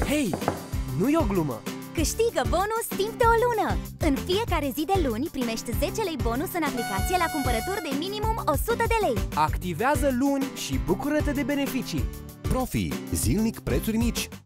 Hei, nu e o glumă! Câștigă bonus timp de o lună! În fiecare zi de luni primești 10 lei bonus în aplicație la cumpărături de minimum 100 de lei. Activează luni și bucură-te de beneficii! Profi. Zilnic prețuri mici.